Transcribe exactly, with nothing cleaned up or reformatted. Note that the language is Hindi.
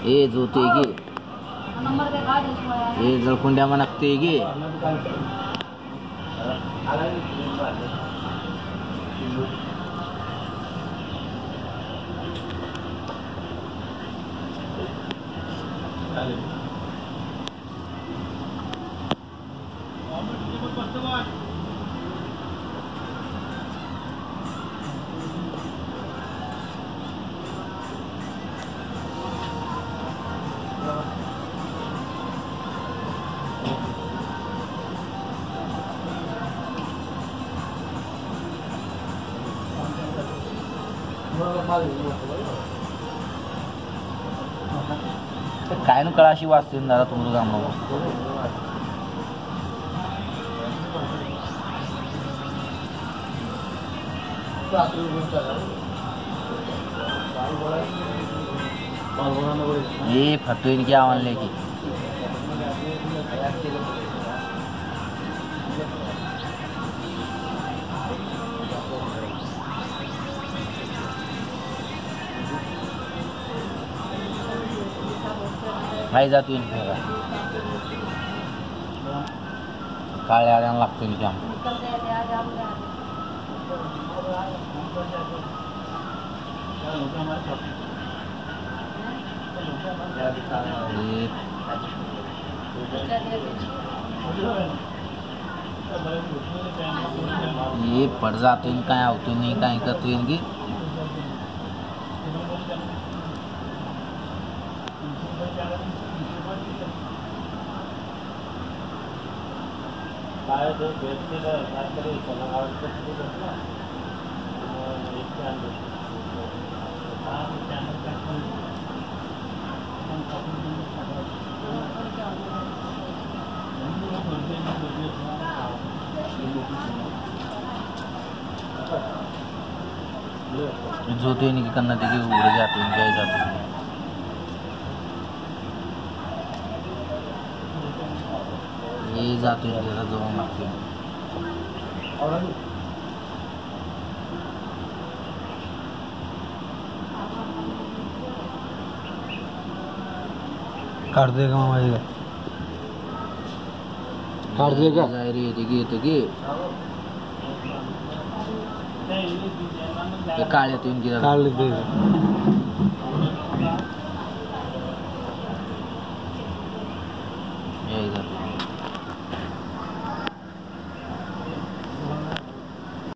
ए जोते गे ए जळकुंड्या म्हणते गे काय न कळाशी वाचते दादा तुमचं काम ये फटोइन क्या ऑनलाइन की भाई जातो काळ्या आड्यानं लागतो नि काम ये पड़ जातो इन काय आवतो नहीं काय करतो इनकी जो तो इनकी करना देखिए उड़ जाते हैं क्या जाते हैं ये जाते हैं जरा जो हम लगते हैं काट देगा मामा काट देगा ये देखिए तो कि ये काले तो इनकी काट देगा